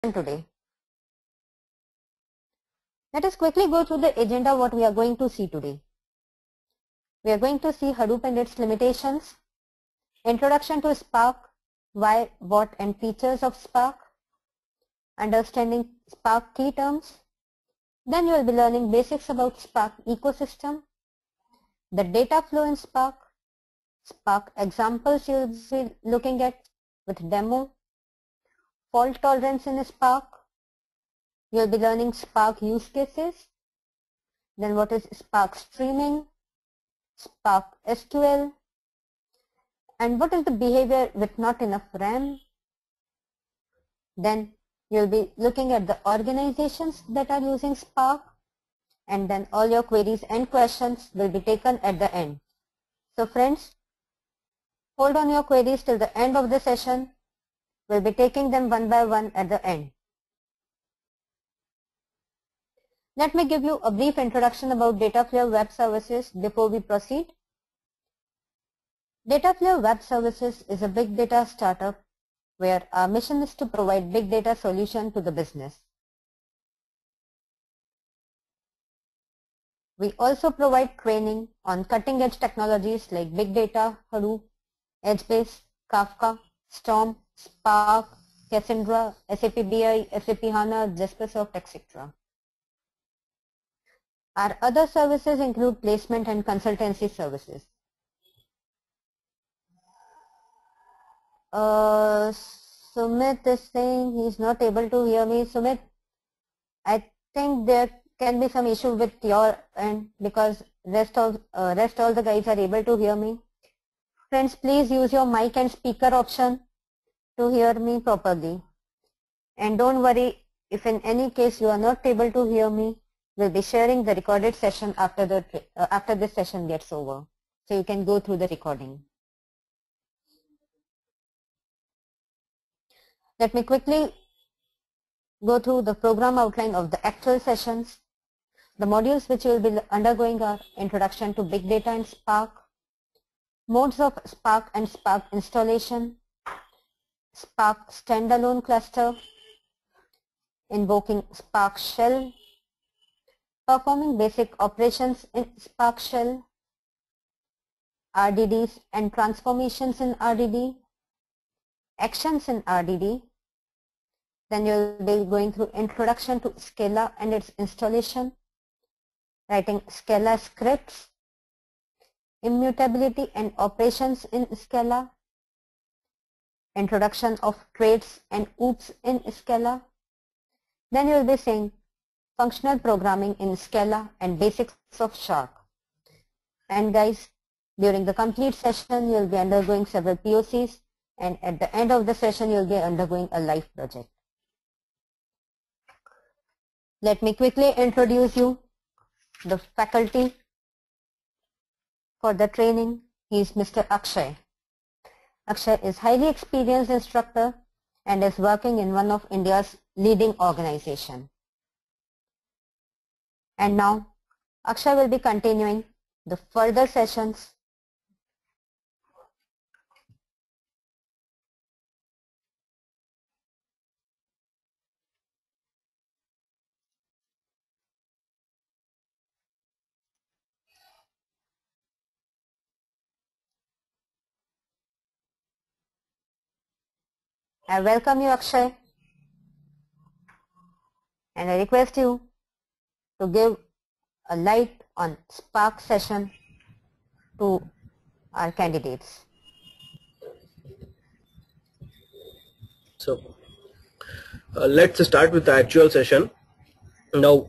today. Let us quickly go through the agenda what we are going to see today. We are going to see Hadoop and its limitations, introduction to Spark, why, what and features of Spark, understanding Spark key terms. Then you will be learning basics about Spark ecosystem, the data flow in Spark, Spark examples you will be looking at with demo, fault tolerance in Spark. You will be learning Spark use cases. Then what is Spark streaming, Spark SQL, and what is the behavior with not enough RAM. Then you will be looking at the organizations that are using Spark, and then all your queries and questions will be taken at the end. So friends, hold on your queries till the end of the session. We'll be taking them one by one at the end. Let me give you a brief introduction about Dataflow Web Services before we proceed. Dataflow Web Services is a big data startup where our mission is to provide big data solution to the business. We also provide training on cutting edge technologies like Big Data, Hadoop, Edgebase, Kafka, Storm, Spark, Cassandra, SAP BI, SAP HANA, Jaspersoft, etc. Our other services include placement and consultancy services. Sumit is saying he is not able to hear me. Sumit, I think there can be some issue with your end because rest all the guys are able to hear me. Friends, please use your mic and speaker option to hear me properly. And don't worry if in any case you are not able to hear me. We'll be sharing the recorded session after this session gets over, so you can go through the recording. Let me quickly go through the program outline of the actual sessions. The modules which you will be undergoing are Introduction to Big Data and Spark, Modes of Spark and Spark Installation, Spark Standalone Cluster, Invoking Spark Shell, Performing basic operations in Spark Shell, RDDs and transformations in RDD, actions in RDD. Then you will be going through introduction to Scala and its installation, writing Scala scripts, immutability and operations in Scala, introduction of traits and OOPs in Scala. Then you will be saying functional programming in Scala and basics of Shark. And guys, during the complete session you will be undergoing several POCs, and at the end of the session you will be undergoing a live project. Let me quickly introduce you the faculty for the training. He is Mr. Akshay. Akshay is highly experienced instructor and is working in one of India's leading organizations. And now Akshay will be continuing the further sessions. I welcome you, Akshay, and I request you to give a light on Spark session to our candidates. So let's start with the actual session. Now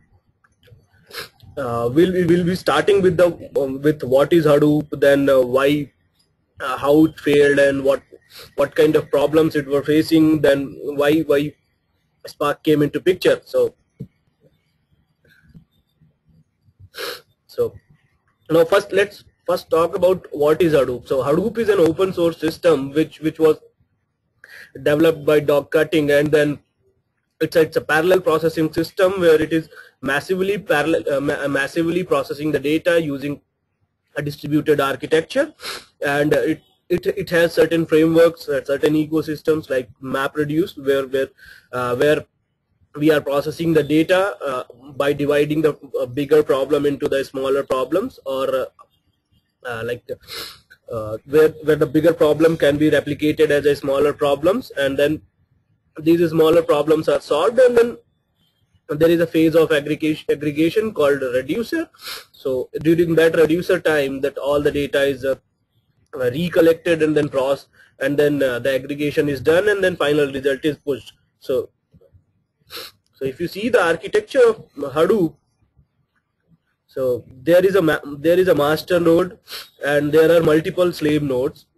we'll be starting with the with what is Hadoop, then why, how it failed, and what kind of problems it were facing, then why Spark came into picture. So now let's first talk about what is Hadoop. So Hadoop is an open source system which was developed by Dog Cutting, and then it's a parallel processing system where it is massively processing the data using a distributed architecture, and it has certain frameworks, certain ecosystems like MapReduce, where we are processing the data by dividing the bigger problem into the smaller problems, or where the bigger problem can be replicated as a smaller problems, and then these smaller problems are solved, and then there is a phase of aggregation called reducer. So during that reducer time, that all the data is recollected and then processed, and then the aggregation is done, and then final result is pushed. So if you see the architecture of Hadoop, so there is a master node, and there are multiple slave nodes.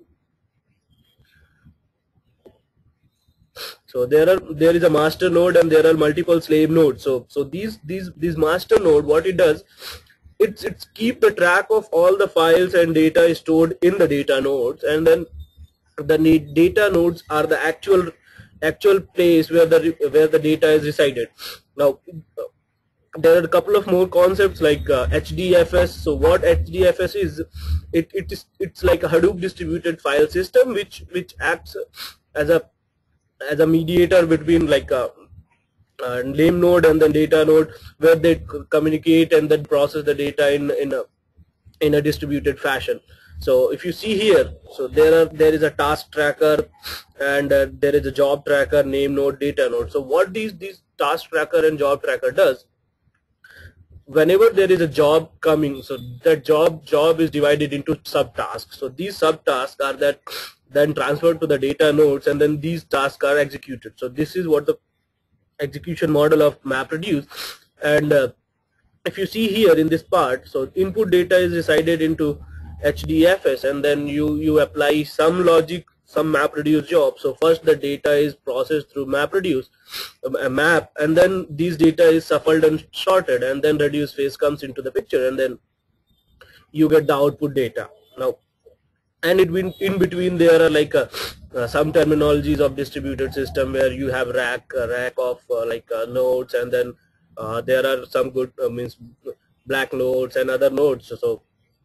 So there is a master node and there are multiple slave nodes. So these master node, what it does, it's keep the track of all the files and data stored in the data nodes, and then the data nodes are the actual place where the data is resided. Now there are a couple of more concepts like HDFS. So what HDFS is, it's like a Hadoop distributed file system which acts as a mediator between like a name node and then data node, where they communicate and then process the data in a distributed fashion. So if you see here, so there is a task tracker, and there is a job tracker, name node, data node. So what these task tracker and job tracker does, whenever there is a job coming, so that job is divided into subtasks. So these subtasks are then transferred to the data nodes, and then these tasks are executed. So this is what the execution model of MapReduce. And if you see here in this part, so input data is decided into HDFS, and then you apply some logic, some MapReduce job. So first the data is processed through MapReduce a map, and then these data is shuffled and sorted, and then reduce phase comes into the picture, and then you get the output data. Now, and in between there are like some terminologies of distributed system, where you have rack of nodes, and then there are some good means black nodes and other nodes. So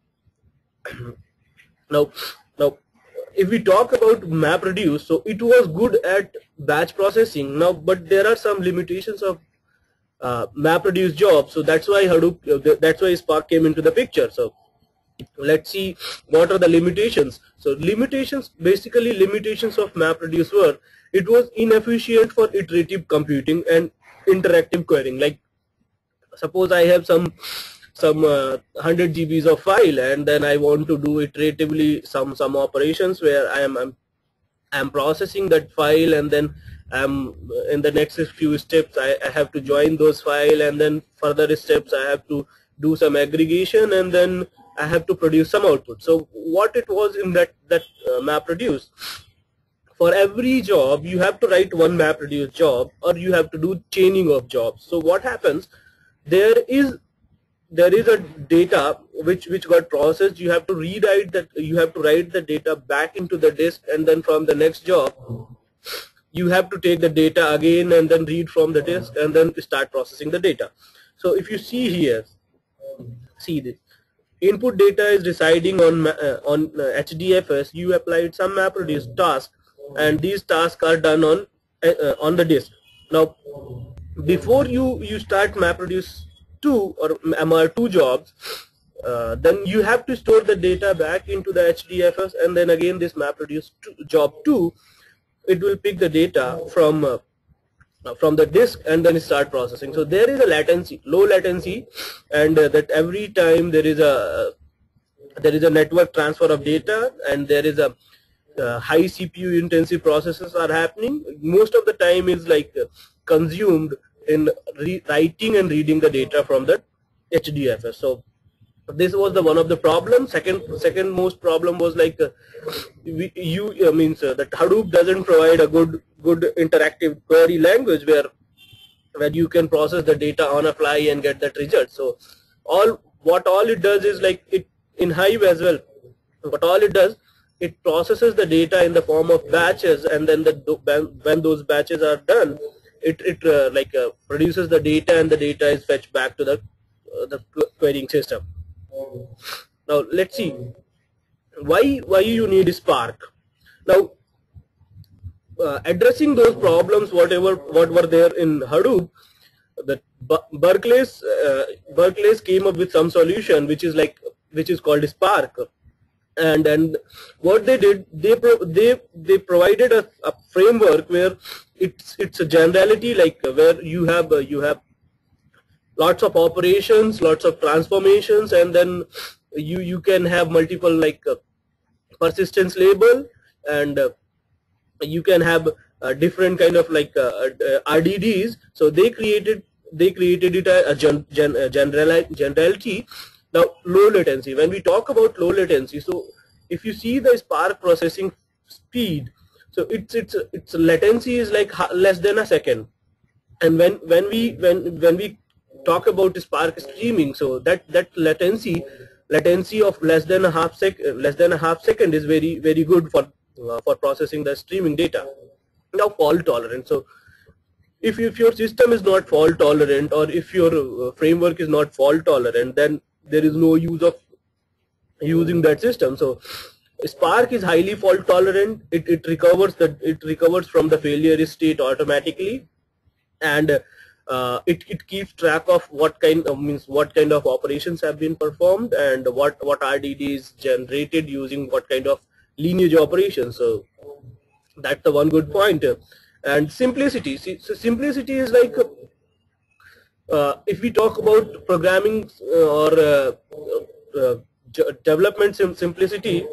now if we talk about MapReduce, so it was good at batch processing now, but there are some limitations of MapReduce job. So that's why Hadoop, that's why Spark came into the picture. So let's see what are the limitations. So basically limitations of MapReduce were, it was inefficient for iterative computing and interactive querying. Like suppose I have some 100 GBs of file, and then I want to do iteratively some operations where I am processing that file, and then in the next few steps I have to join those file, and then further steps I have to do some aggregation, and then I have to produce some output. So what it was in that MapReduce, for every job you have to write one MapReduce job, or you have to do chaining of jobs. So what happens, there is a data which got processed. You have to rewrite that, you have to write the data back into the disk, and then from the next job you have to take the data again and then read from the disk and then start processing the data. So if you see here, see this input data is residing on HDFS. You applied some MapReduce task, and these tasks are done on the disk. Now before you start MapReduce 2 or MR2 jobs, then you have to store the data back into the HDFS, and then again this MapReduce job 2, it will pick the data from the disk and then start processing. So there is a latency, low latency, and that every time there is a network transfer of data, and there is a high CPU intensive processes are happening. Most of the time is like consumed in writing and reading the data from the HDFS. So this was the one of the problems. Second most problem was like that Hadoop doesn't provide a good interactive query language where you can process the data on a fly and get that result. So all it does is like it in Hive as well. But all it does, it processes the data in the form of batches, and then when those batches are done, it produces the data, and the data is fetched back to the querying system. Now let's see why you need Spark. Now, addressing those problems, what were there in Hadoop, that Berkeley's came up with some solution which is called Spark, and what they did, they provided a framework where it's a generality, like where you have lots of operations, lots of transformations, and then you can have multiple, like persistence label, and you can have different kind of, like RDDs. So they created it a generality. Now, low latency. When we talk about low latency, so if you see the Spark processing speed, so its latency is like less than a second. And when we talk about Spark streaming, so that latency of less than a half second is very good for processing the streaming data. Now, fault tolerant. So if your system is not fault tolerant, or if your framework is not fault tolerant, then there is no use of using that system. So Spark is highly fault tolerant. It recovers from the failure state automatically, and it keeps track of what kind of operations have been performed, and what RDD is generated using what kind of lineage operations. So that's the one good point. And simplicity. So simplicity is like, if we talk about programming or development simplicity,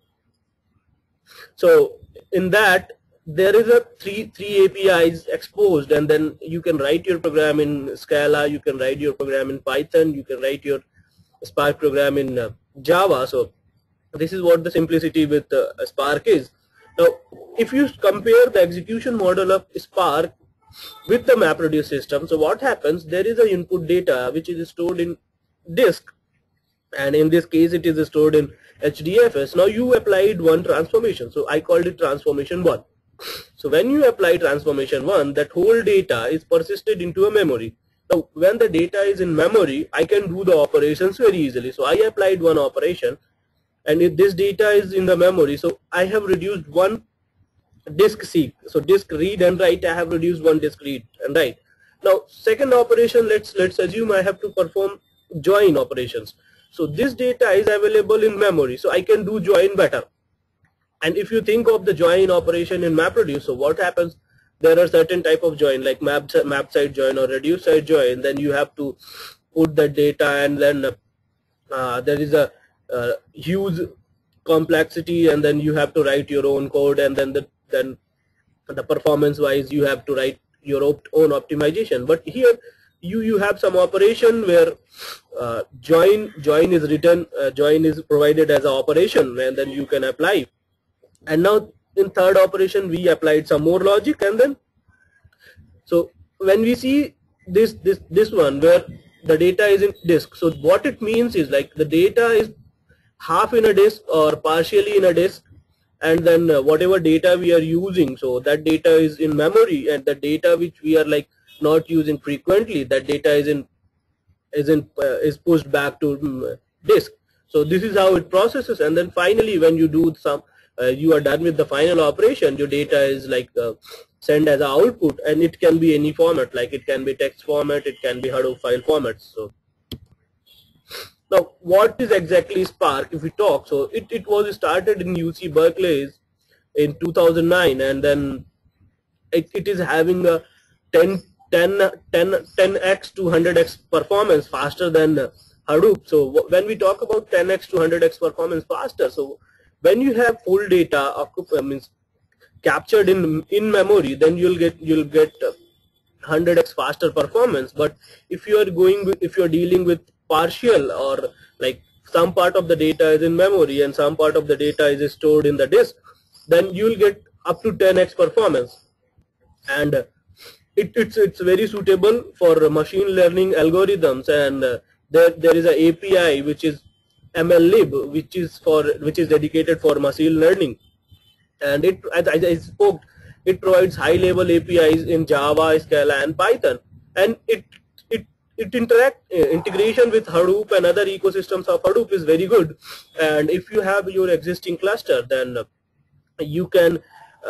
so in that there is a three APIs exposed, and then you can write your program in Scala, you can write your program in Python, you can write your Spark program in Java. So this is what the simplicity with Spark is. Now, if you compare the execution model of Spark with the MapReduce system, so what happens, there is a input data which is stored in disk, and in this case it is stored in HDFS. Now you applied one transformation, so I called it transformation 1. So when you apply transformation 1, that whole data is persisted into a memory. Now when the data is in memory, I can do the operations very easily. So I applied one operation, and if this data is in the memory, so I have reduced one disk seek. So disk read and write, I have reduced one disk read and write. Now second operation, let's assume I have to perform join operations. So this data is available in memory, so I can do join better. And if you think of the join operation in MapReduce, so what happens, there are certain type of join, like map side join or reduce side join. Then you have to put the data, and then there is a huge complexity, and then you have to write your own code, and then the performance wise you have to write your own optimization. But here you have some operation where join is written, join is provided as an operation, and then you can apply. And now in third operation we applied some more logic, and then so when we see this one where the data is in disk, so what it means is, like, the data is half in a disk or partially in a disk, and then whatever data we are using, so that data is in memory, and the data which we are like not using frequently, that data is pushed back to disk. So this is how it processes, and then finally when you do some you are done with the final operation, your data is like sent as an output, and it can be any format, like it can be text format, it can be Hadoop file format. So now what is exactly Spark if we talk? So it was started in UC Berkeley in 2009, and then it is having a 10x to 100x performance faster than Hadoop. So when we talk about 10x to 100x performance faster, so when you have full data means captured in memory, then you'll get 100x faster performance. But if you are dealing with partial, or like some part of the data is in memory and some part of the data is stored in the disk, then you'll get up to 10x performance. And it's very suitable for machine learning algorithms, and there is a API which is MLlib, which is dedicated for machine learning, and as I spoke, it provides high level APIs in Java, Scala and Python, and integration with Hadoop and other ecosystems of Hadoop is very good. And if you have your existing cluster, then you can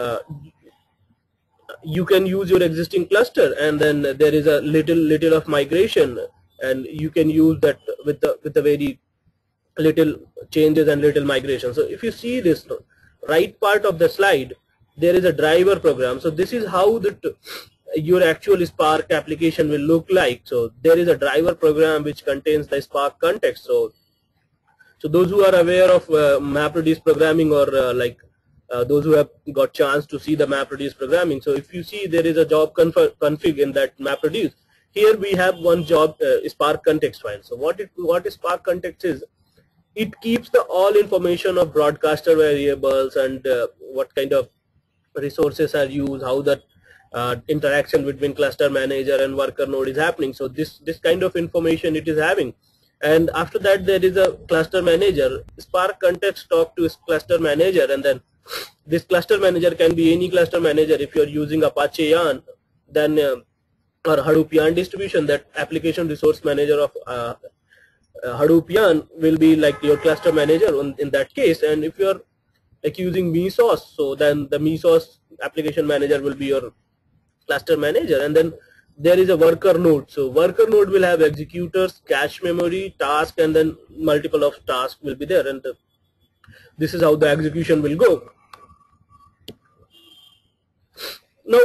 use your existing cluster, and then there is a little of migration, and you can use that with the very little changes and little migration. So if you see this right part of the slide, there is a driver program. So this is how your actual Spark application will look like. So there is a driver program which contains the Spark context. So those who are aware of MapReduce programming, or those who have got chance to see the MapReduce programming, so if you see, there is a job config in that MapReduce. Here we have one job Spark context file. So what Spark context is, it keeps the all information of broadcaster variables and what kind of resources are used, how that interaction between cluster manager and worker node is happening. So this kind of information it is having. And after that, there is a cluster manager. Spark context talk to cluster manager, and then this cluster manager can be any cluster manager. If you are using Apache Yarn, then or Hadoop Yarn distribution, that application resource manager of Hadoop Yarn will be like your cluster manager in that case. And if you are like using Mesos, so then the Mesos application manager will be your cluster manager. And then there is a worker node. So worker node will have executors, cache memory, task, and then multiple of tasks will be there. And this is how the execution will go. Now,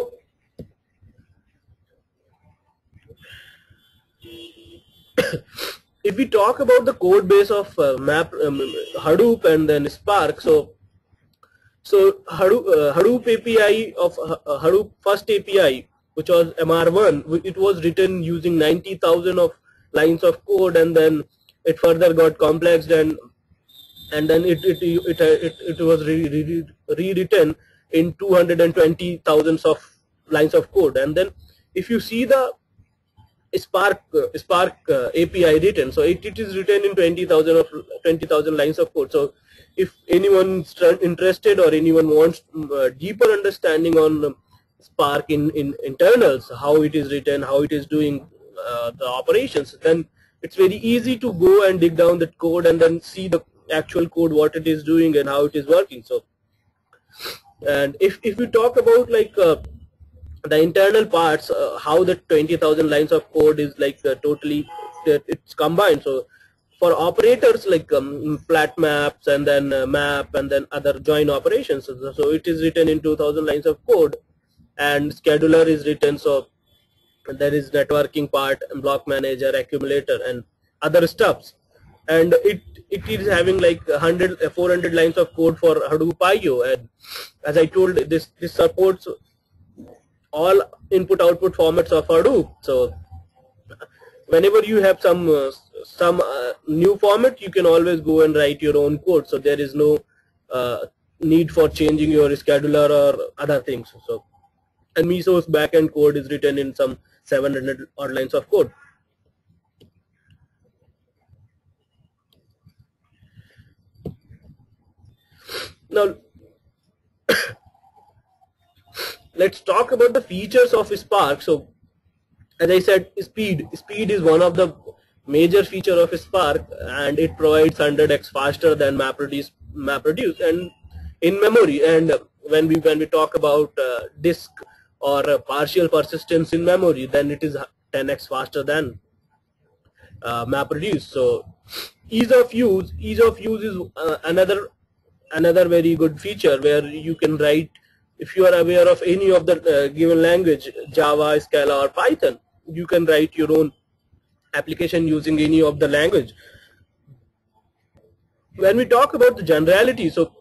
if we talk about the code base of Hadoop and then Spark, so Hadoop API of Hadoop first API, which was MR1, it was written using 90,000 of lines of code, and then it further got complexed, and then it was rewritten in 220,000 of lines of code. And then if you see the Spark API written, so it is written in 20,000 lines of code. So if anyone is interested or anyone wants deeper understanding on Spark in internals, how it is written, how it is doing the operations, then it's very easy to go and dig down that code and then see the actual code, what it is doing and how it is working. So, and if we talk about like the internal parts, how the 20,000 lines of code is like totally it's combined. So for operators like flat maps and then map and then other join operations, so it is written in 2,000 lines of code, and scheduler is written. So there is networking part, block manager, accumulator, and other stuffs. And it is having like 400 lines of code for Hadoop IO. And as I told, this supports all input output formats of Hadoop. So whenever you have some new format, you can always go and write your own code. So there is no need for changing your scheduler or other things. So, and Mesos backend code is written in some 700 odd lines of code. Now let's talk about the features of Spark. So as I said, speed is one of the major feature of Spark, and it provides 100x faster than MapReduce and in memory. And when we talk about disk or partial persistence in memory, then it is 10x faster than MapReduce. So ease of use is another very good feature, where you can write, if you are aware of any of the given language, Java, Scala, or Python, you can write your own application using any of the language. When we talk about the generality, so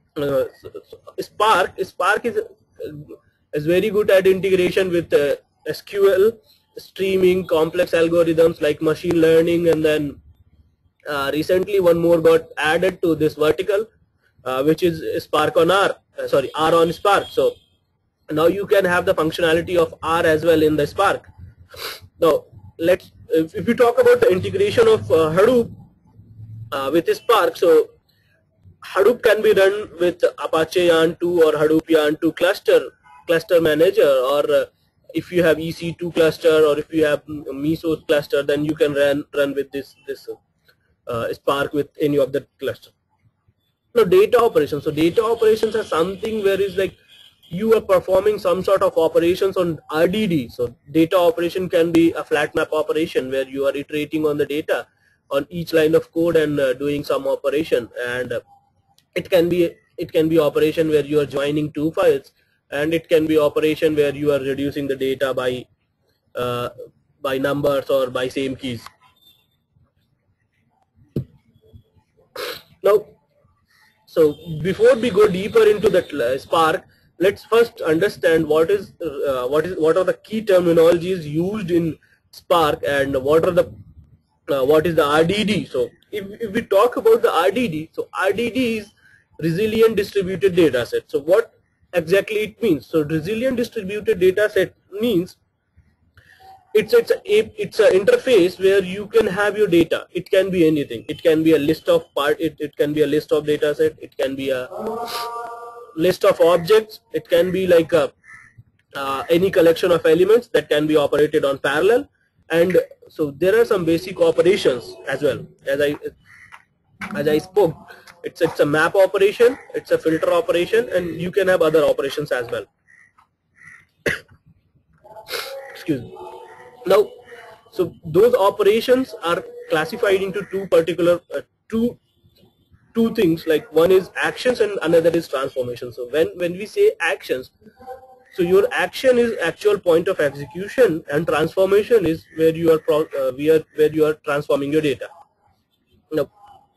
Spark is very good at integration with SQL, streaming, complex algorithms like machine learning, and then recently one more got added to this vertical, which is Spark on R. R on Spark. So now you can have the functionality of R as well in the Spark. Now if we talk about the integration of Hadoop with Spark, so Hadoop can be run with Apache Yarn 2 or Hadoop Yarn 2 cluster manager, or if you have EC2 cluster or if you have Mesos cluster, then you can run with this Spark with any of the cluster. Now data operations. So data operations are something where is like you are performing some sort of operations on RDD. So data operation can be a flat map operation where you are iterating on the data on each line of code and doing some operation, and it can be operation where you are joining two files, and it can be operation where you are reducing the data by numbers or by same keys. Now, so before we go deeper into that Spark, let's first understand what are the key terminologies used in Spark and what is the RDD. So if we talk about the RDD, so RDD is resilient distributed data set. So what exactly it means? So resilient distributed data set means it's an interface where you can have your data. It can be anything. It can be a list of it can be a list of data set. It can be a list of objects. It can be like any collection of elements that can be operated on parallel. And so there are some basic operations as well. As I spoke, it's a map operation, it's a filter operation, and you can have other operations as well. Excuse me. Now, so those operations are classified into two things, like one is actions and another is transformation. So when we say actions, so your action is actual point of execution, and transformation is where you are transforming your data. Now,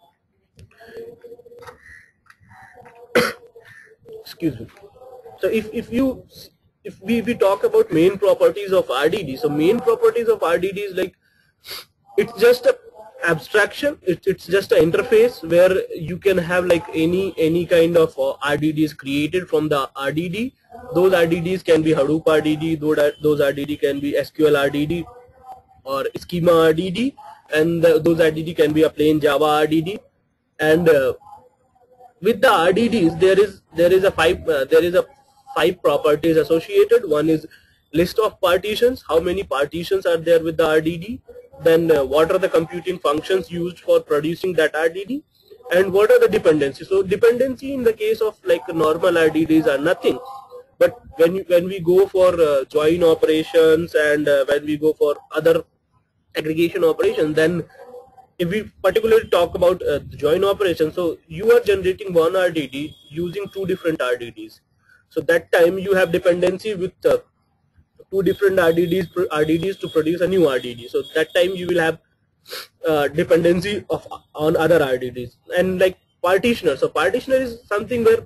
excuse me. So if we talk about main properties of RDD, so main properties of RDD is like it's just a abstraction. It's just an interface where you can have like any kind of RDDs created from the RDD. Those RDDs can be Hadoop RDD. Those RDD can be SQL RDD or schema RDD, and those RDD can be a plain Java RDD. And with the RDDs, there is a five properties associated. One is list of partitions. How many partitions are there with the RDD? Then what are the computing functions used for producing that RDD? And what are the dependencies? So dependency in the case of like normal RDDs are nothing. But when we go for join operations and when we go for other aggregation operations, then if we particularly talk about the join operation, so you are generating one RDD using two different RDDs. So that time you have dependency with two different RDDs to produce a new RDD. So that time you will have dependency on other RDDs. And like partitioner, so partitioner is something where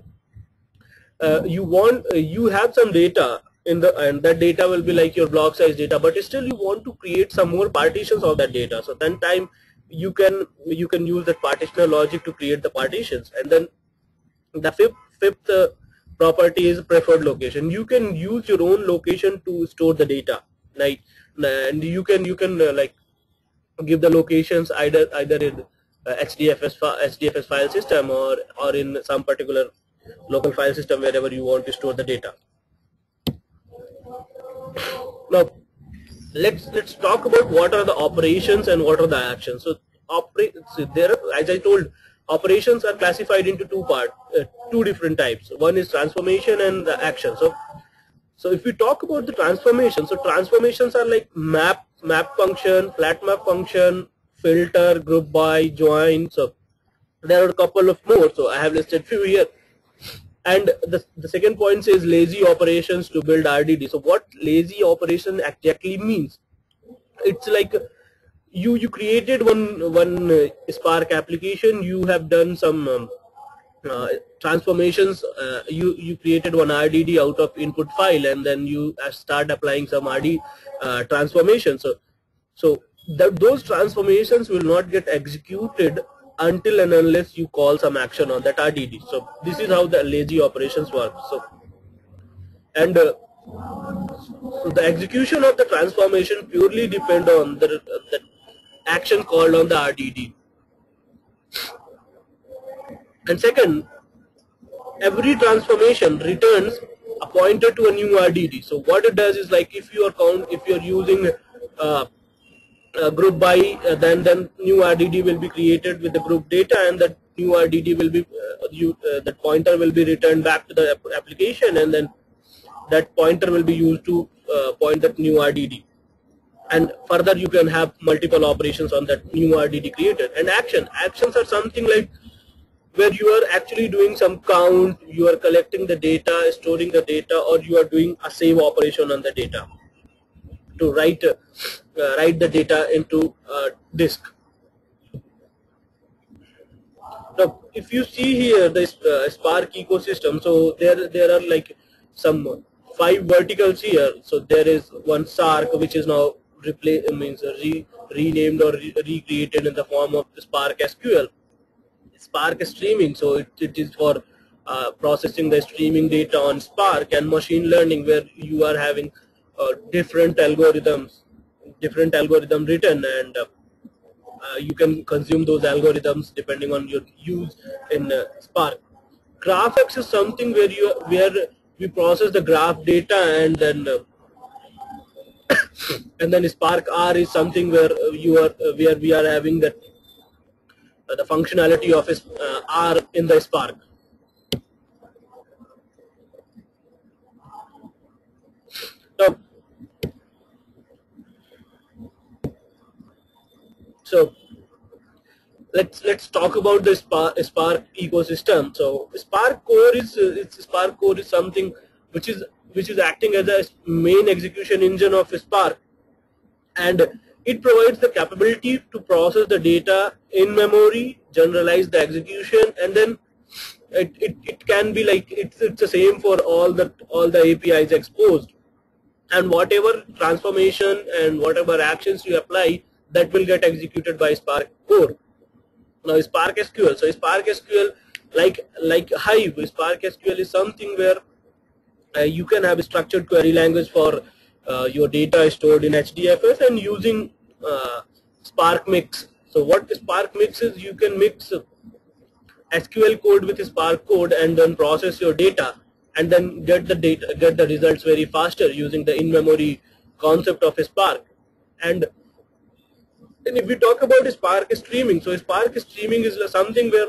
you have some data and that data will be like your block size data, but still you want to create some more partitions of that data. So then time you can use that partitioner logic to create the partitions. And then the fifth property is preferred location. You can use your own location to store the data, right? And you can like give the locations either in HDFS file system or in some particular local file system wherever you want to store the data. Now let's talk about what are the operations and what are the actions. So as I told, operations are classified into two different types. One is transformation and the action. So if we talk about the transformation, so transformations are like map function, flat map function, filter, group by, join. So there are a couple of more. So I have listed few here. And the second point says lazy operations to build RDD. So what lazy operation exactly means? It's like you created one Spark application. You have done some transformations. You created one RDD out of input file, and then you start applying some RD transformation. So those transformations will not get executed until and unless you call some action on that RDD. So this is how the lazy operations work. So and the execution of the transformation purely depend on the action called on the RDD. And second, every transformation returns a pointer to a new RDD. So what it does is, like, if you are using group by, then new RDD will be created with the group data, and that new RDD will be that pointer will be returned back to the application, and then that pointer will be used to point that new RDD. And further, you can have multiple operations on that new RDD created. And actions are something like where you are actually doing some count, you are collecting the data, storing the data, or you are doing a save operation on the data to write the data into disk. Now, if you see here the Spark ecosystem, so there are like some 5 verticals here. So there is one Spark, which is now renamed or recreated in the form of Spark SQL. Spark streaming, so it is for processing the streaming data on Spark, and machine learning, where you are having different algorithm written, and you can consume those algorithms depending on your use in Spark. GraphX is something where we process the graph data, and then Spark R is something where we are having that the functionality of R in the Spark. Now, so let's talk about the Spark ecosystem. So Spark Core is something which is acting as a main execution engine of Spark, and it provides the capability to process the data in memory, generalize the execution, and then it can be like it's the same for all the APIs exposed, and whatever transformation and whatever actions you apply, that will get executed by Spark Core. Now Spark SQL. So Spark SQL, like Hive, Spark SQL is something where you can have a structured query language for your data stored in HDFS and using Spark Mix. So what Spark Mix is, you can mix SQL code with Spark code and then process your data, and then get the results very faster using the in-memory concept of Spark. And if we talk about Spark streaming, so Spark streaming is something where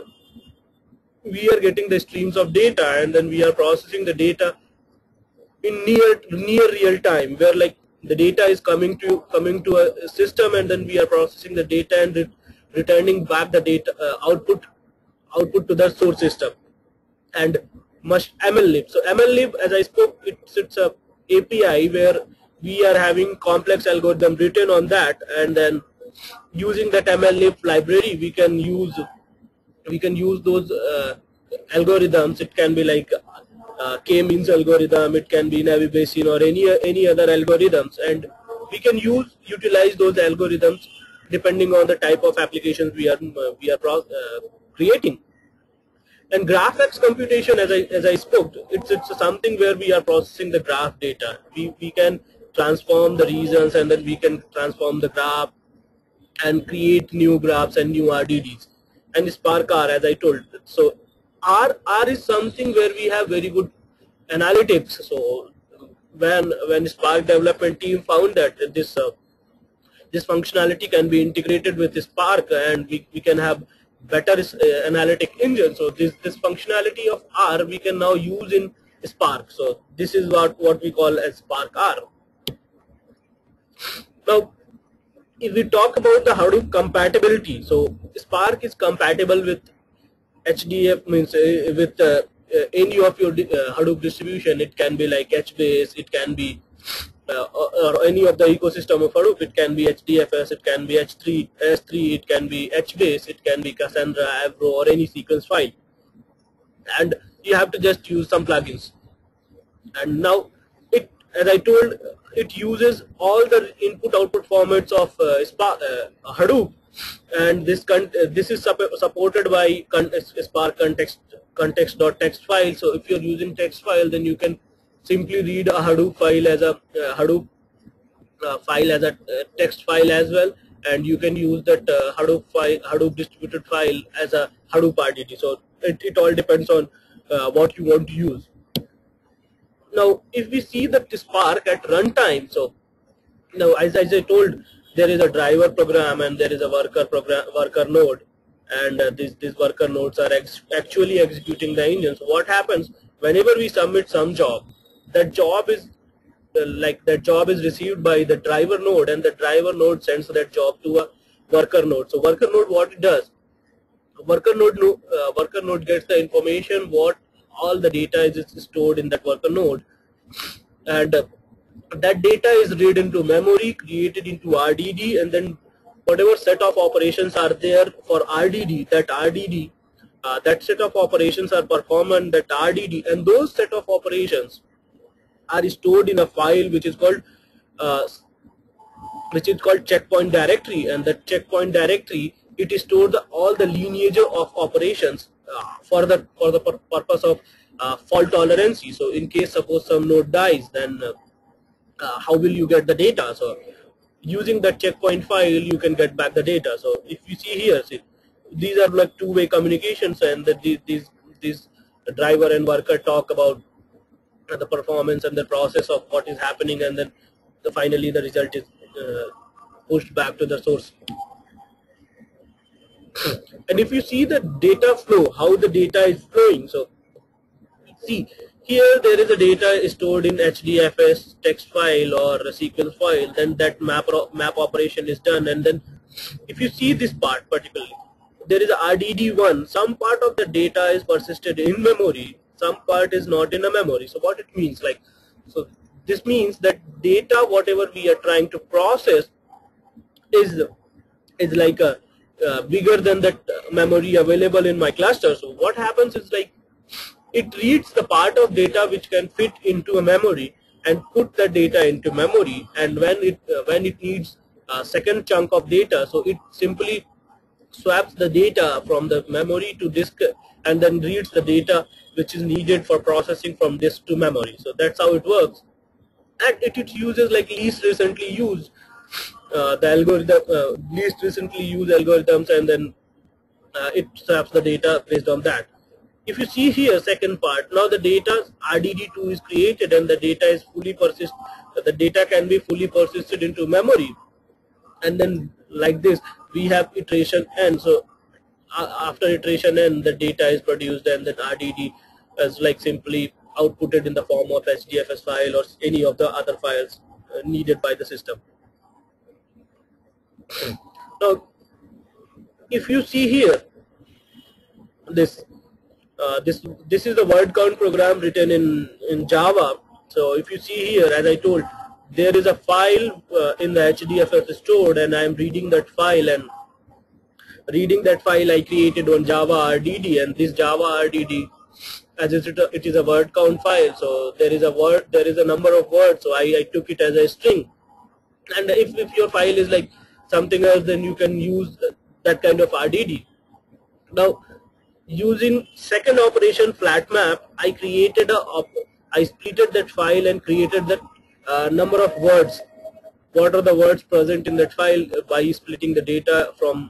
we are getting the streams of data, and then we are processing the data in near real time, where like the data is coming to a system, and then we are processing the data and returning back the data output to the source system. And MLlib. So MLlib, as I spoke, it's a API where we are having complex algorithm written on that, and then using that MLlib library, we can use those algorithms. It can be like K-means algorithm, it can be Navier Bayesian, or any other algorithms, and we can utilize those algorithms depending on the type of applications we are creating. And GraphX computation, as I spoke, it's something where we are processing the graph data. We can transform the regions, and then we can transform the graph and create new graphs and new RDDs. And Spark R, as I told. So R is something where we have very good analytics. So when Spark development team found that this functionality can be integrated with Spark, and we can have better analytic engine. So this functionality of R we can now use in Spark. So this is what we call as Spark R. Now, if we talk about the Hadoop compatibility, so Spark is compatible with HDF, means with any of your Hadoop distribution. It can be like HBase, it can be or any of the ecosystem of Hadoop. It can be HDFS, it can be S3, it can be HBase, it can be Cassandra, Avro, or any sequence file. And you have to just use some plugins. And now, as I told, it uses all the input-output formats of Hadoop, and this is supported by Spark context.txt file. So if you're using text file, then you can simply read a Hadoop file as a text file as well, and you can use that Hadoop distributed file as a Hadoop RDD. So it all depends on what you want to use. Now, if we see that Spark at runtime, so now as I told, there is a driver program and there is a worker node, and these worker nodes are actually executing the engine. So what happens whenever we submit some job, that job is that job is received by the driver node, and the driver node sends that job to a worker node. So worker node, what it does, worker node gets the information what all the data is stored in that worker node, and that data is read into memory, created into RDD, and then whatever set of operations are there for RDD, that set of operations are performed on that RDD, and those set of operations are stored in a file which is called checkpoint directory. And that checkpoint directory, it is stored all the lineage of operations for the purpose of fault tolerance. So in case suppose some node dies, then how will you get the data? So using that checkpoint file, you can get back the data. So if you see here, see, these are like two-way communications, and these driver and worker talk about the performance and the process of what is happening, and then finally the result is pushed back to the source. And if you see the data flow, how the data is flowing, so see here there is a data stored in HDFS text file or a SQL file, then that map operation is done, and then if you see this part particularly, there is a RDD1, some part of the data is persisted in memory, some part is not in a memory. So what it means, like, so this means that data whatever we are trying to process is like a bigger than that memory available in my cluster. So what happens is, like, it reads the part of data which can fit into a memory and put the data into memory, and when it needs a second chunk of data, so it simply swaps the data from the memory to disk and then reads the data which is needed for processing from disk to memory. So that's how it works, and it uses like least recently used algorithms, and then it swaps the data based on that. If you see here, second part, now the data RDD2 is created, and the data is the data can be fully persisted into memory, and then like this we have iteration n. So after iteration n, the data is produced, and then RDD is like simply outputted in the form of HDFS file or any of the other files needed by the system. Now if you see here, this is the word count program written in Java. So if you see here, as I told, there is a file in the HDFS stored, and I am reading that file, and reading that file I created on Java RDD, and this Java RDD, as it is a word count file, so there is a number of words, so I took it as a string. And if your file is like something else, then you can use that kind of RDD. Now using second operation flat map, I splitted that file and created that number of words. What are the words present in that file by splitting the data from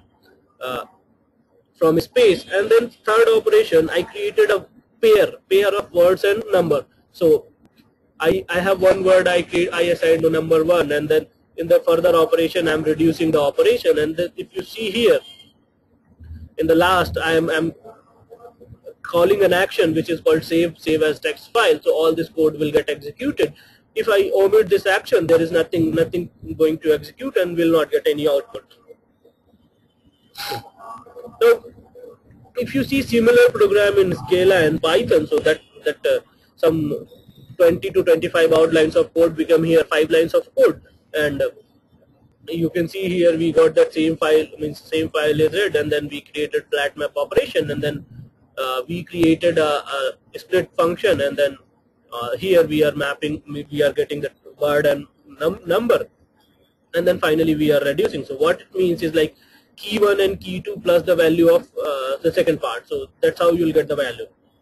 space. And then third operation, I created a pair of words and number. So I have one word, I assigned to number 1, and then in the further operation I'm reducing the operation. And then if you see here in the last, I'm calling an action which is called save as text file. So all this code will get executed. If I omit this action, there is nothing going to execute and will not get any output. Now if you see similar program in Scala and Python, so that some 20 to 25 odd lines of code become here 5 lines of code, and you can see here we got that same file is read, and then we created flat map operation, and then we created a split function, and then here we are getting the word and number, and then finally we are reducing. So what it means is like key 1 and key 2 plus the value of the second part. So that's how you will get the value.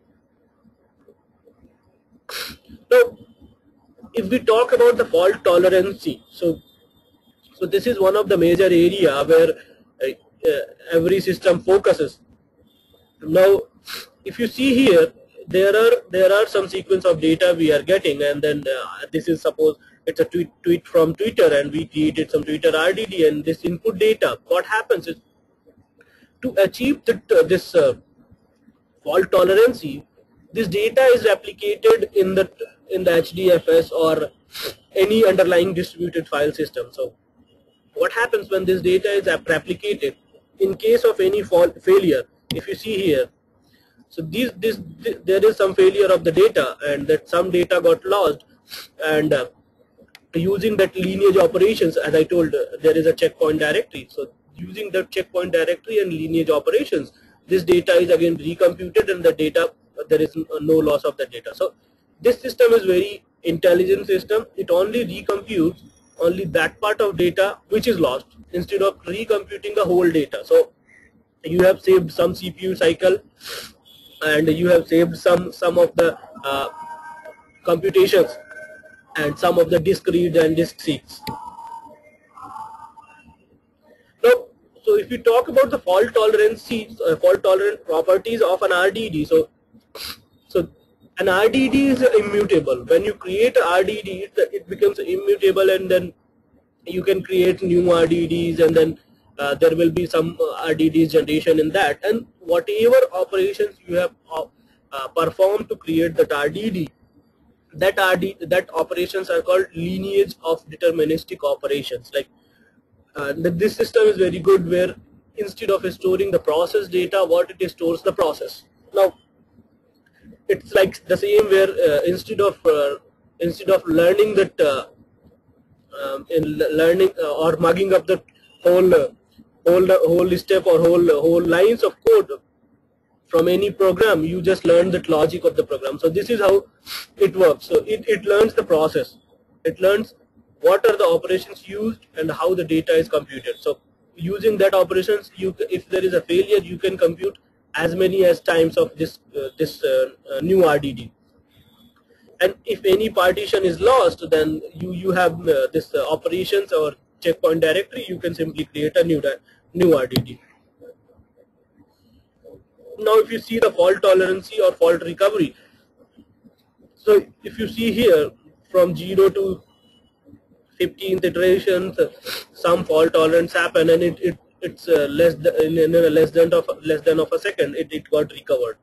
Now if we talk about the fault tolerance, so this is one of the major area where every system focuses. Now if you see here, there are some sequence of data we are getting, and then this is, suppose it's a tweet from Twitter, and we created some Twitter RDD, and this input data. What happens is, to achieve this fault tolerance, this data is replicated in the HDFS or any underlying distributed file system. So what happens when this data is replicated, in case of any failure, if you see here, so there is some failure of the data, and that some data got lost, and using that lineage operations, as I told, there is a checkpoint directory. So using the checkpoint directory and lineage operations, this data is again recomputed, and the data, there is no loss of the data. So this system is very intelligent system. It only recomputes only that part of data which is lost, instead of recomputing the whole data. So you have saved some CPU cycle, and you have saved some of the computations, and some of the disk read and disk seeks. Now, so if you talk about the fault tolerant properties of an RDD, so an RDD is immutable. When you create a RDD, it becomes immutable, and then you can create new RDDs, and then there will be some RDDs generation in that, and whatever operations you have performed to create that RDD, that operations are called lineage of deterministic operations. Like this system is very good, where instead of storing the process data, what it stores the process. Now it's like the same, where instead of learning that learning or mugging up the whole step or whole lines of code from any program, you just learn the logic of the program. So this is how it works. So it learns the process. It learns what are the operations used and how the data is computed. So using that operations, if there is a failure, you can compute as many as times of this new RDD. And if any partition is lost, then you have this operations or checkpoint directory. You can simply create a new RDD. Now if you see the fault tolerance or fault recovery, so if you see here, from 0 to 15th iterations, some fault tolerance happen, and it's less than of a second, it got recovered.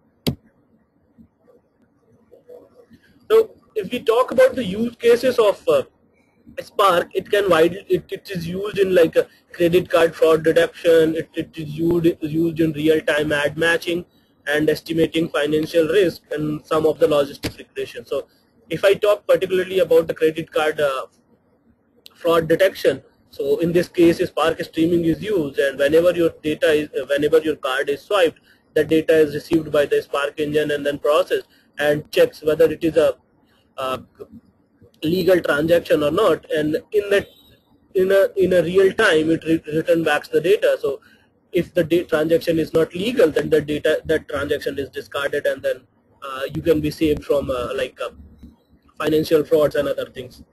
So if we talk about the use cases of Spark, it is used in like a credit card fraud detection. It is used in real-time ad matching and estimating financial risk, and some of the logistics regression. So if I talk particularly about the credit card fraud detection, so in this case Spark streaming is used, and whenever your card is swiped, the data is received by the Spark engine and then processed and checks whether it is a legal transaction or not, and in a real time it return back the data. So if the transaction is not legal, then that transaction is discarded, and then you can be saved from financial frauds and other things.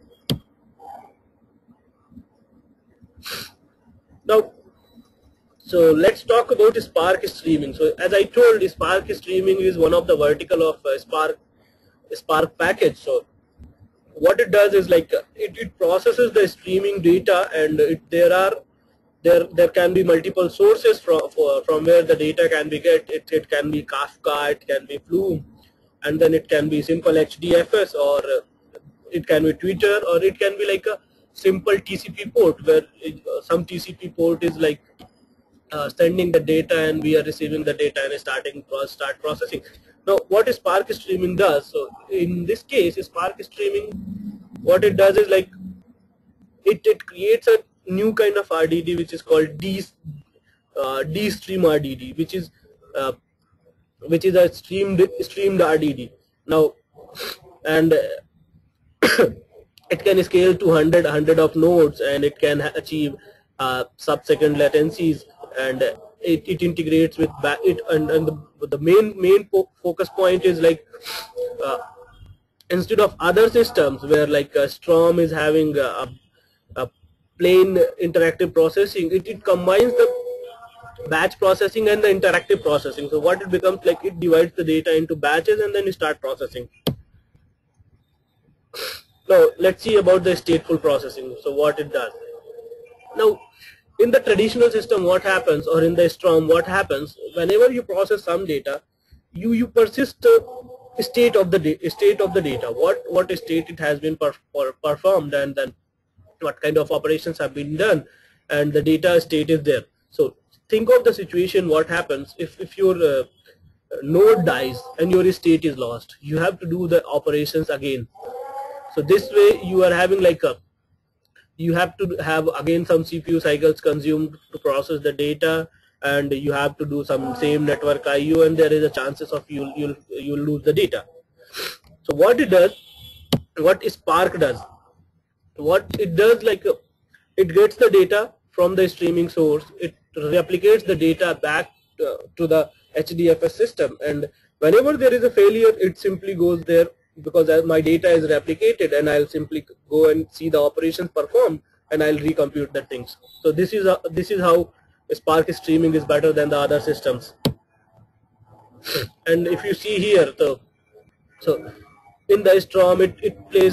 Now, so let's talk about Spark streaming. So as I told, Spark streaming is one of the vertical of Spark package. So what it does is like it processes the streaming data, and there can be multiple sources from where the data can be get. It can be Kafka, it can be Flume, and then it can be simple HDFS, or it can be Twitter, or it can be like a simple TCP port, where some TCP port is like sending the data, and we are receiving the data and start processing. Now what Spark streaming does, so in this case Spark streaming, what it does is like it creates a new kind of RDD which is called D-Stream RDD, which is a streamed RDD. Now, and it can scale to 100 of nodes, and it can achieve sub-second latencies, and it integrates with the main focus point is like instead of other systems where like Strom is having a plain interactive processing, it combines batch processing and the interactive processing. So what it becomes like, it divides the data into batches and then you start processing. Now let's see about the stateful processing. So what it does. Now in the traditional system, what happens, or in the Storm, what happens, whenever you process some data, you persist state of the data, what state it has been performed, and then what kind of operations have been done, and the data state is there. So think of the situation, what happens if your node dies and your state is lost. You have to do the operations again. So this way you are having like you have to have again some CPU cycles consumed to process the data, and you have to do some same network IO, and there is a chances of you'll lose the data. So what it does, what Spark does, what it does, like it gets the data from the streaming source, it replicates the data back to the HDFS system, and whenever there is a failure, it simply goes there, because my data is replicated, and I'll simply go and see the operations performed, and I'll recompute the things. So this is how Spark streaming is better than the other systems. And if you see here, so in the Storm, it plays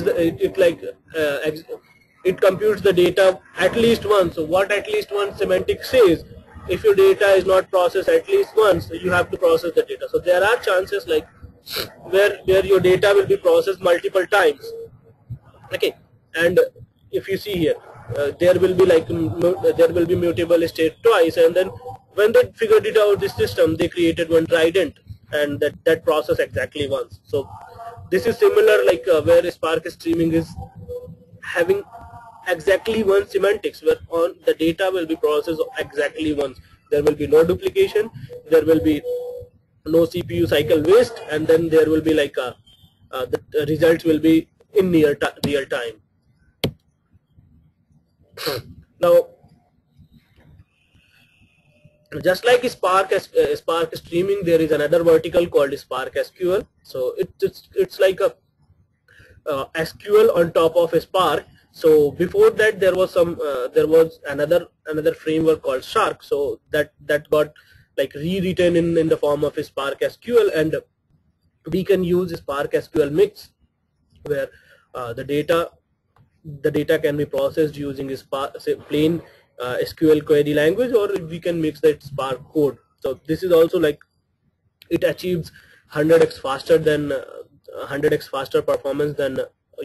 it computes the data at least once. So what at least once semantic says, if your data is not processed at least once, you have to process the data. So there are chances like where your data will be processed multiple times. Okay, and if you see here, there will be like there will be mutable state twice, and then when they figured it out, this system, they created one trident, and that process exactly once. So this is similar like where Spark streaming is having exactly one semantics, where on the data will be processed exactly once. There will be no duplication, there will be no CPU cycle waste, and then there will be like the results will be in real time. Now, just like Spark streaming, there is another vertical called Spark SQL. So it's like a SQL on top of a Spark. So before that, there was another framework called Shark. So that got like rewritten in the form of a Spark SQL, and we can use Spark SQL mix, where the data can be processed using a Spark, say, plain SQL query language, or we can mix that Spark code. So this is also like it achieves 100x faster than 100x faster performance than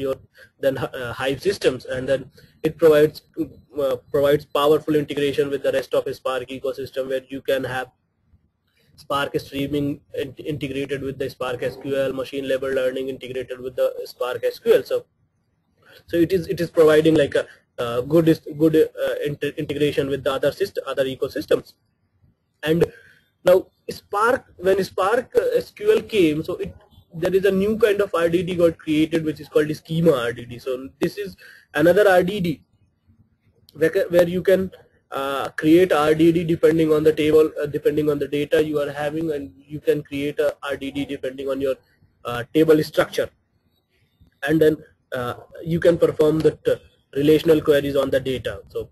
Hive systems, and then it provides powerful integration with the rest of a Spark ecosystem, where you can have Spark streaming integrated with the Spark SQL, machine level learning integrated with the Spark SQL. So it is providing like a good integration with the other ecosystems. And now when Spark SQL came, so there is a new kind of RDD got created, which is called the schema RDD. So this is another RDD where you can create RDD depending on the table, depending on the data you are having, and you can create a RDD depending on your table structure, and then you can perform the relational queries on the data. So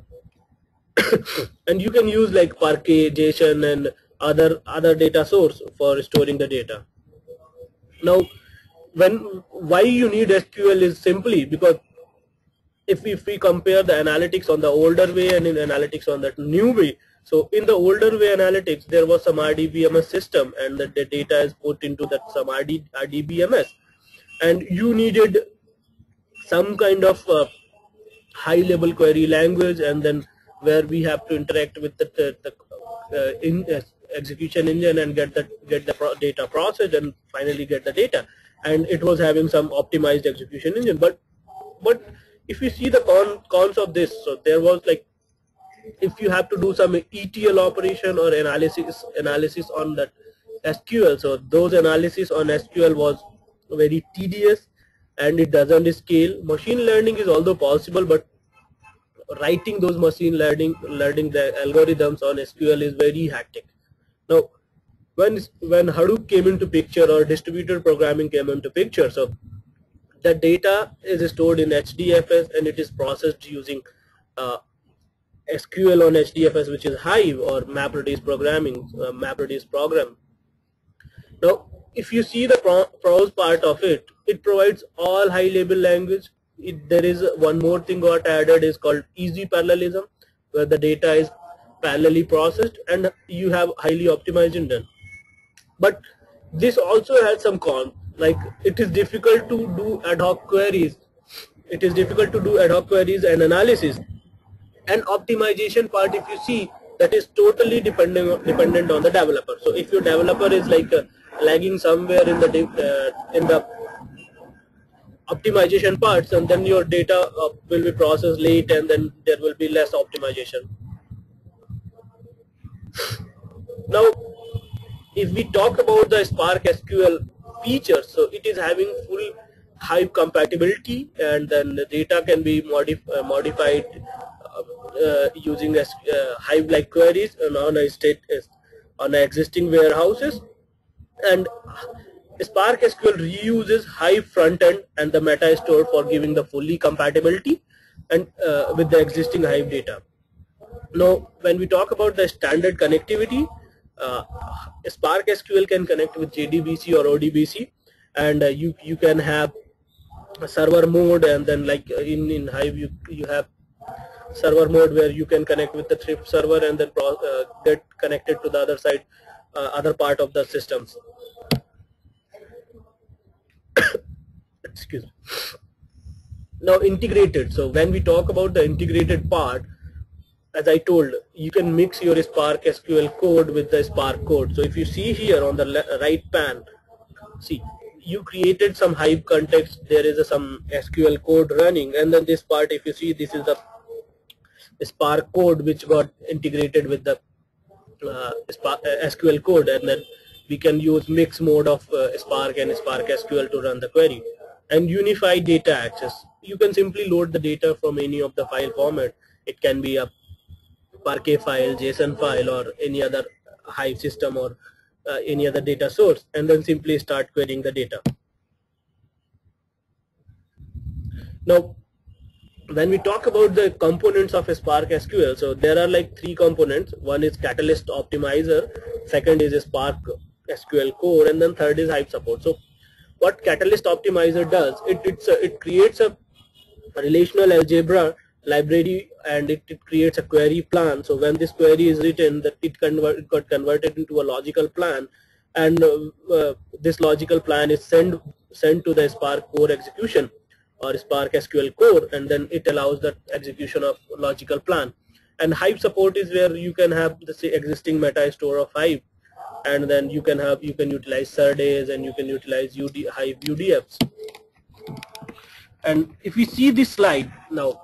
and you can use like Parquet, JSON, and other data source for storing the data. Now, why you need SQL is simply because if we compare the analytics on the older way and in analytics on that new way. So in the older way analytics, there was some RDBMS system, and the data is put into that some RDBMS, and you needed some kind of high level query language, and then where we have to interact with the execution engine and get the data processed and finally get the data, and it was having some optimized execution engine. But if you see the cons of this, so there was like, if you have to do some ETL operation or analysis on that SQL, so those analysis on SQL was very tedious and it doesn't scale. Machine learning is although possible, but writing those machine learning the algorithms on SQL is very hectic. Now, when Hadoop came into picture, or distributed programming came into picture, so the data is stored in HDFS and it is processed using SQL on HDFS, which is Hive or MapReduce programming, MapReduce program. Now, if you see the prose part of it, it provides all high-level language. There is one more thing got added is called easy parallelism, where the data is parallelly processed and you have highly optimized and done. But this also has some cons, like it is difficult to do ad hoc queries. It is difficult to do ad hoc queries and analysis. And optimization part, if you see, that is totally dependent on the developer. So if your developer is like lagging somewhere in the optimization parts, and then your data will be processed late, and then there will be less optimization. Now, if we talk about the Spark SQL features, so it is having full Hive compatibility, and then the data can be modified using Hive-like queries on existing warehouses. And Spark SQL reuses Hive frontend and the meta store for giving the fully compatibility and with the existing Hive data. Now, when we talk about the standard connectivity, Spark SQL can connect with JDBC or ODBC, and you can have a server mode, and then like in Hive you have server mode where you can connect with the Thrift server and then get connected to the other side, other part of the systems. Excuse me. Now, integrated. So when we talk about the integrated part, as I told, you can mix your Spark SQL code with the Spark code. So if you see here on the right pan, see, you created some Hive context, there is some SQL code running, and then this part, if you see, this is the Spark code which got integrated with the SQL code, and then we can use mix mode of Spark and Spark SQL to run the query. And unified data access, you can simply load the data from any of the file format. It can be a Parquet file, JSON file, or any other Hive system, or any other data source, and then simply start querying the data. Now, when we talk about the components of a Spark SQL, so there are like three components. One is Catalyst Optimizer, second is a Spark SQL core, and then third is Hive support. So what Catalyst Optimizer does, it creates a relational algebra library, and it creates a query plan. So when this query is written, that it got converted into a logical plan, and this logical plan is sent to the Spark core execution or Spark SQL core, and then it allows the execution of logical plan. And Hive support is where you can have the existing meta store of Hive, and then you can utilize Serdays, and you can utilize Hive UDFs. And if we see this slide now,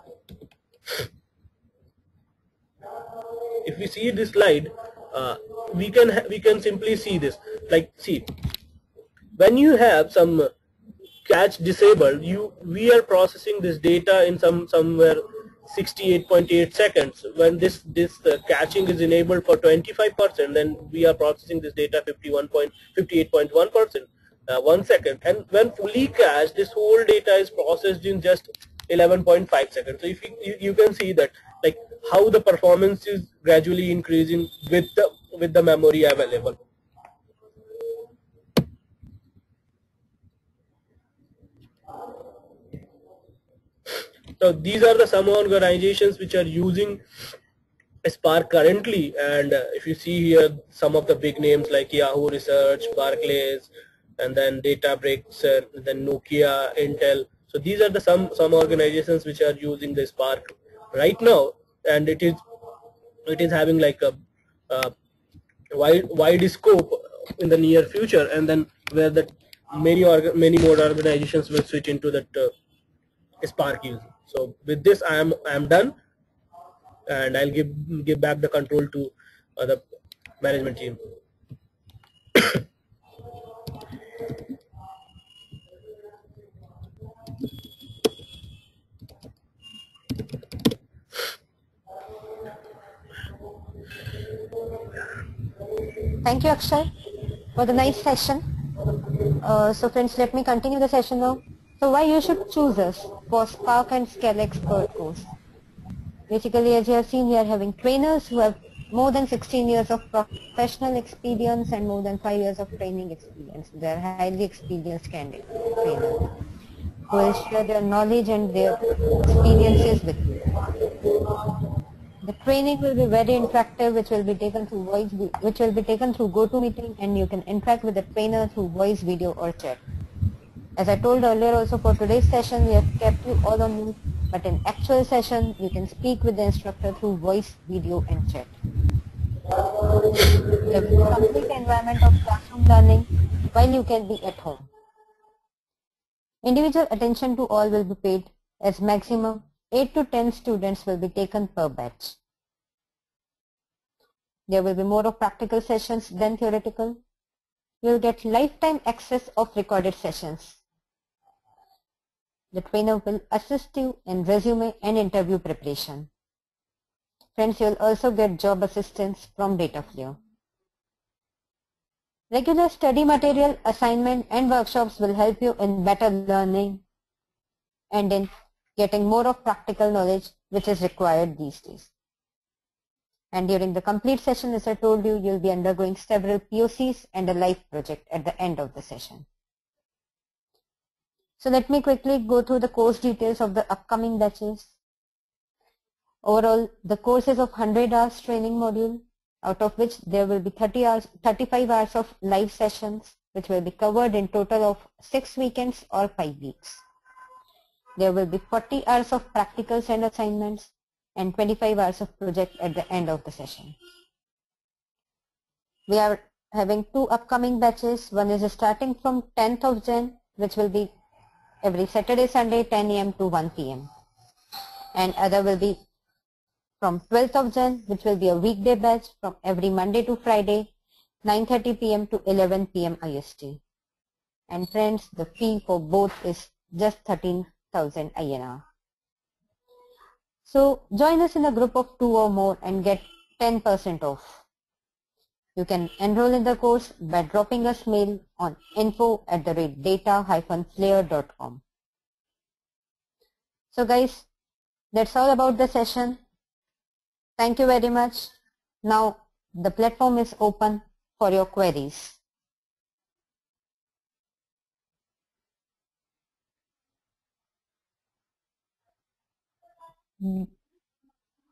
if we see this slide, we can simply see this. Like, see, when you have some cache disabled, we are processing this data in somewhere 68.8 seconds. When this caching is enabled for 25%, then we are processing this data 58.1%, 1 second. And when fully cached, this whole data is processed in just 11.5 seconds. So if you can see that, like, how the performance is gradually increasing with the memory available. So these are some organizations which are using Spark currently, and if you see here, some of the big names like Yahoo Research, Barclays, and then Databricks, and then Nokia, Intel. So these are some organizations which are using the Spark right now, and it is having like a wide scope in the near future, and then where the many more organizations will switch into that Spark use. So with this, I am done, and I'll give back the control to the management team. Thank you, Akshay, for the nice session. So friends, let me continue the session now. So why you should choose us for Spark and Scala Expert course? Basically, as you have seen, we are having trainers who have more than 16 years of professional experience and more than 5 years of training experience. They are highly experienced candidates, trainers, who will share their knowledge and their experiences with you. The training will be very interactive, which will be taken through GoToMeeting, and you can interact with the trainer through voice, video, or chat. As I told earlier also, for today's session, we have kept you all on mute, but in actual session, you can speak with the instructor through voice, video, and chat. There will be complete environment of classroom learning while you can be at home. Individual attention to all will be paid, as maximum 8 to 10 students will be taken per batch. There will be more of practical sessions than theoretical. You will get lifetime access of recorded sessions. The trainer will assist you in resume and interview preparation. Friends, you will also get job assistance from Dataflow. Regular study material, assignment, and workshops will help you in better learning and in getting more of practical knowledge, which is required these days. And during the complete session, as I told you, you'll be undergoing several POCs and a live project at the end of the session. So let me quickly go through the course details of the upcoming batches. Overall, the course is of 100 hours training module, out of which there will be 35 hours of live sessions, which will be covered in total of 6 weekends or 5 weeks. There will be 40 hours of practicals and assignments and 25 hours of project at the end of the session. We are having 2 upcoming batches. One is starting from 10th of Jan, which will be every Saturday, Sunday, 10 a.m. to 1 p.m. And other will be from 12th of Jan, which will be a weekday batch from every Monday to Friday, 9:30 p.m. to 11 p.m. IST. And friends, the fee for both is just 13,000 INR. So join us in a group of 2 or more and get 10% off. You can enroll in the course by dropping us mail on info@data-flare.com. So guys, that's all about the session. Thank you very much. Now the platform is open for your queries.